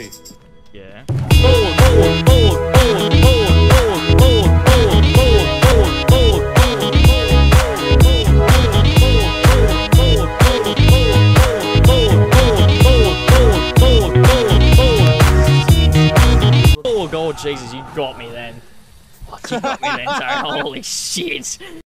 trophy. Yeah. Oh god, Jesus, you got me then. What, you got me then, sorry. Holy shit.